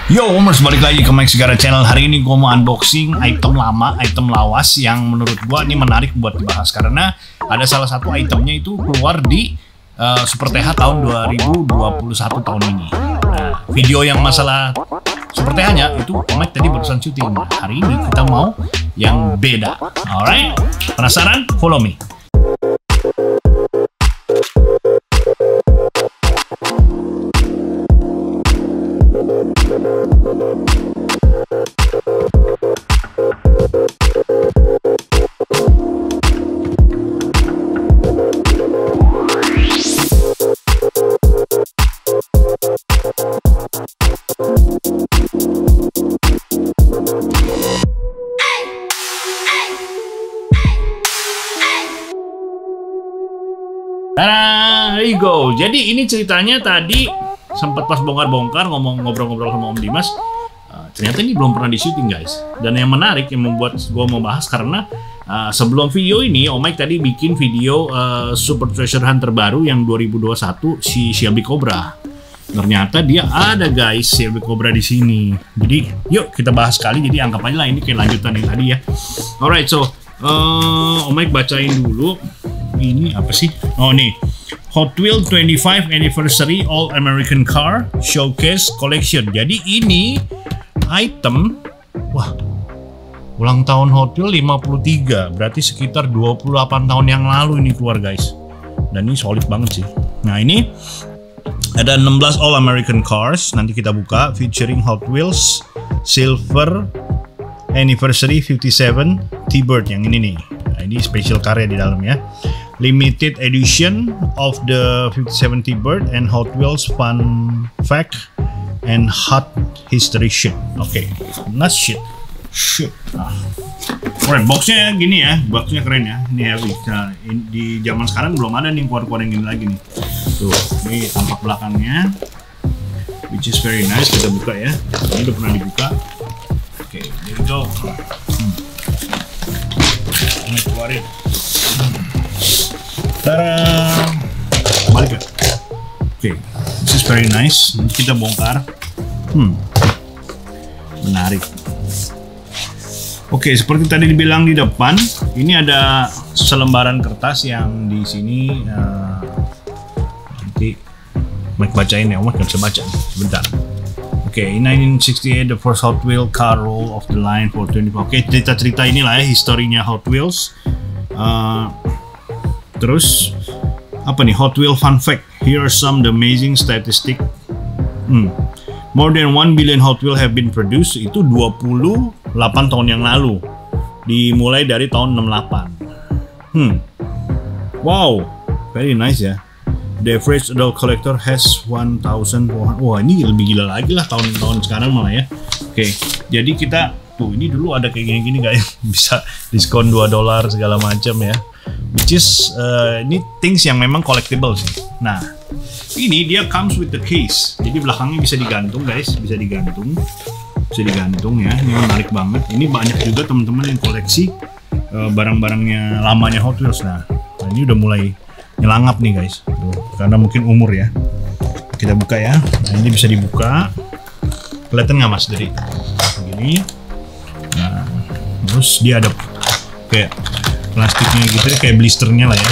Yo, Omers, balik lagi ke Mike Segara Channel. Hari ini gue mau unboxing item lama, item lawas yang menurut gue ini menarik buat dibahas. Karena ada salah satu itemnya itu keluar di Super TH tahun 2021 tahun ini. Nah, video yang masalah Super TH-nya itu Mike tadi barusan syuting. Hari ini kita mau yang beda. Alright, penasaran? Follow me. There you go. Jadi ini ceritanya tadi sempat pas bongkar-bongkar ngobrol-ngobrol sama Om Dimas. Ternyata ini belum pernah di syuting, guys. Dan yang menarik yang membuat gue mau bahas karena sebelum video ini Om Mike tadi bikin video Super Treasure Hunt terbaru yang 2021 si Shelby Cobra. Ternyata dia ada, guys, Shelby Cobra di sini. Jadi yuk kita bahas sekali. Jadi anggap aja lah ini kayak lanjutan yang tadi ya. Alright, so Om Mike bacain dulu. Ini apa sih? Oh, nih. Hot Wheels 25 Anniversary All American Car Showcase Collection. Jadi ini item, wah, ulang tahun Hot Wheels 53. Berarti sekitar 28 tahun yang lalu ini keluar, guys. Dan ini solid banget sih. Nah, ini ada 16 All American Cars. Nanti kita buka featuring Hot Wheels Silver Anniversary 57 T-Bird yang ini nih. Nah, ini special karya di dalam ya. Limited edition of the 57 T-Bird and Hot Wheels Fun Fact and Hot History Shit. Oke, not shit. Shit. Keren, boxnya gini ya, boxnya keren ya. Ini heavy. Nah, di zaman sekarang belum ada nih keluar-keluar yang gini lagi nih. Tuh, ini tampak belakangnya, which is very nice. Kita buka ya. Ini udah pernah dibuka. Oke, there we go. Ini keluarin. Tada! Balik ya. Oke, this is very nice. Kita bongkar. Menarik. Oke, seperti tadi dibilang di depan, ini ada selembaran kertas yang di sini nanti Mike bacain ya, Mike nggak bisa baca. Sebentar. Oke, in 1968 the first Hot Wheels car roll off the line for 25. Oke, cerita-cerita inilah ya, historinya Hot Wheels. Terus apa nih, Hot Wheels Fun Fact. Here are some the amazing statistic. More than 1 billion Hot Wheels have been produced. Itu 28 tahun yang lalu. Dimulai dari tahun 68. Wow, very nice ya. The average adult collector has 1,400. Wah, ini lebih gila lagi lah tahun-tahun sekarang malah ya. Oke, jadi kita tuh ini dulu ada kayak gini-gini guys. Bisa diskon $2 segala macam ya. Which is ini things yang memang collectible sih. Nah, ini dia comes with the case. Jadi belakangnya bisa digantung, guys, bisa digantung ya. Ini menarik banget. Ini banyak juga teman-teman yang koleksi barang-barangnya lamanya Hot Wheels. Nah, ini udah mulai nyelangap nih, guys. Tuh, karena mungkin umur ya. Kita buka ya. Nah, ini bisa dibuka. Kelihatan nggak, Mas, dari begini? Nah, terus dia ada kayak plastiknya gitu, kayak blisternya lah ya.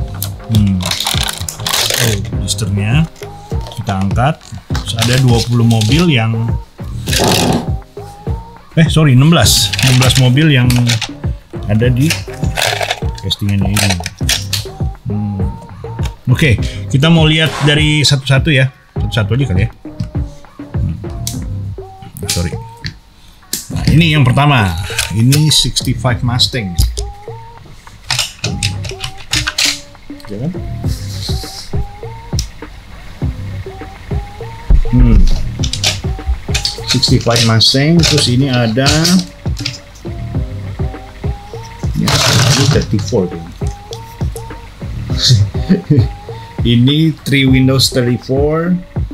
Oh, blisternya kita angkat. Terus ada 20 mobil yang 16 mobil yang ada di castingannya ini. Oke, kita mau lihat dari satu-satu ya. Satu-satu aja kali ya. Sorry. Nah, ini yang pertama. Ini 65 Mustang. Jangan. 65 Mustang. Terus ini ada ini 34 tuh. Ini 3 Windows 34.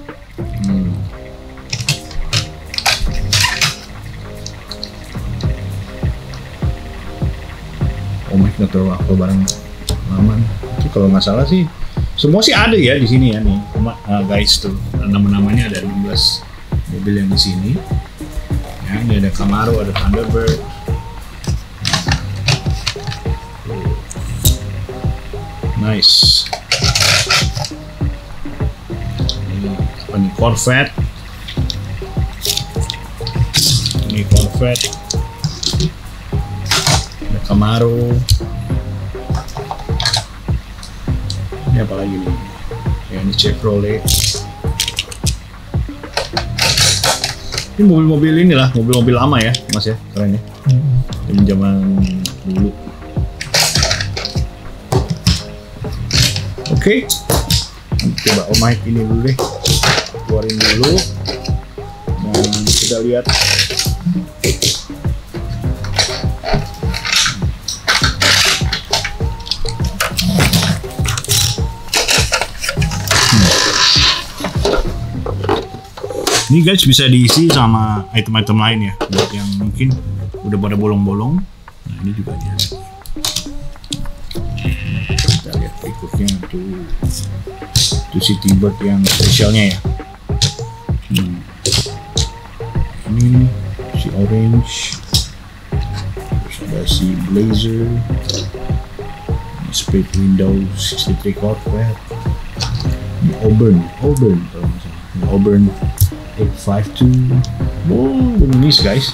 Oh my god, tahu apa barang lama. Kalau nggak salah sih semua sih ada ya di sini ya nih. Guys tuh nama-namanya ada 16 mobil yang di sini. Ya, ini ada Camaro, ada Thunderbird. Nice. Ini apa nih? Corvette. Ini Corvette. Ada Camaro. Ini apa lagi nih? Ya, ini Chevrolet. Ini mobil-mobil inilah, mobil-mobil lama ya, Mas ya, keren ya. Zaman dulu. Oke, coba mic ini dulu deh, keluarin dulu. Dan kita lihat. Ini guys bisa diisi sama item-item lain ya, buat yang mungkin udah pada bolong-bolong. Nah ini juga dia. Kita lihat berikutnya tuh City Bird yang spesialnya ya. Ini si Orange, terus ada si Blazer, ini split window 63 Corvette, ini Auburn kalau nggak salah. Ini Auburn 852. Oh, nice guys.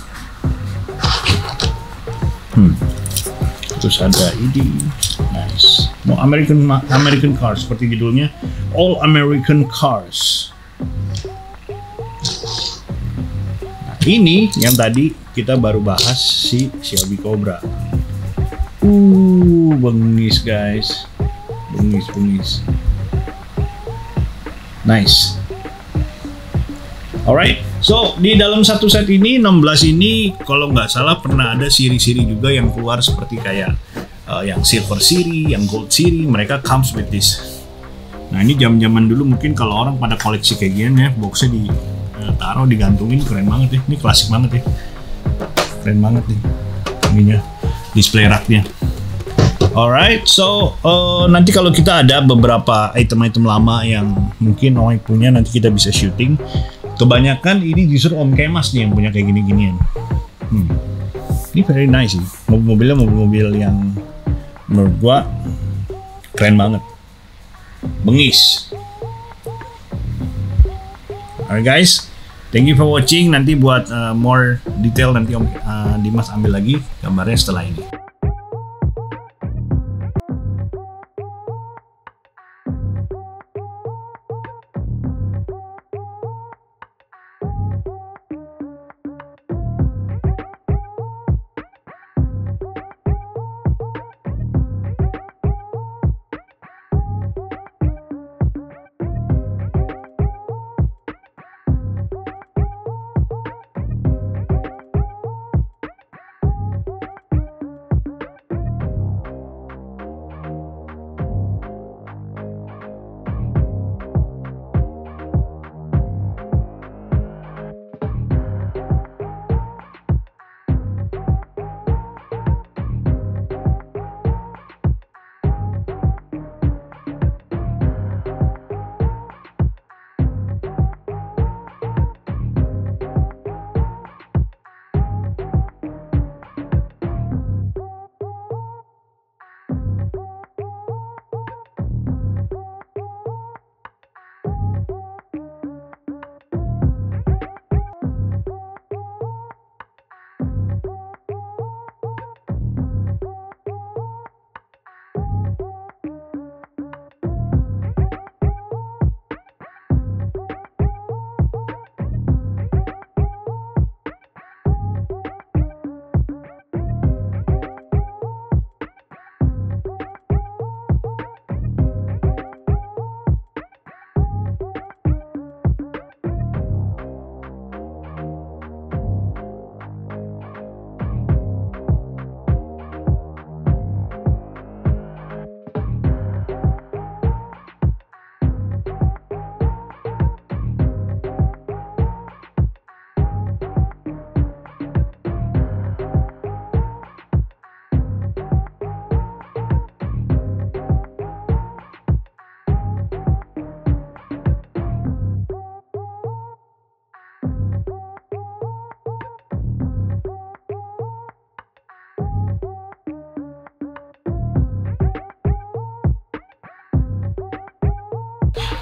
Terus ada ini, nice. Mau American Cars seperti judulnya, All American Cars. Nah, ini yang tadi kita baru bahas si Shelby Cobra. Bengis guys, bengis. Nice. Alright, so di dalam satu set ini 16 ini kalau nggak salah pernah ada siri-siri juga yang keluar seperti kayak yang silver siri, yang gold siri, mereka comes with this. Nah ini zaman dulu mungkin kalau orang pada koleksi kayak gini ya, boxnya ditaruh digantungin, keren banget ya. Ini klasik banget ya, keren banget nih ininya, display racknya. Alright, so nanti kalau kita ada beberapa item-item lama yang mungkin Oink punya, nanti kita bisa shooting. Kebanyakan ini justru Om Kemas nih yang punya kayak gini-ginian. Ini very nice sih. Mobil-mobilnya mobil-mobil yang menurut gua keren banget. Bengis. Alright guys, thank you for watching. Nanti buat more detail nanti Om Dimas ambil lagi gambarnya setelah ini.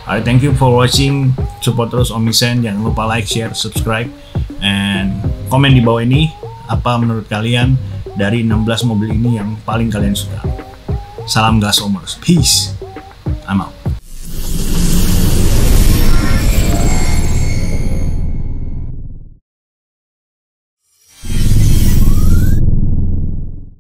Alright, thank you for watching. Support terus Omisen. Jangan lupa like, share, subscribe, and komen di bawah ini apa menurut kalian dari 16 mobil ini yang paling kalian suka. Salam gas Omers. Peace. I'm out.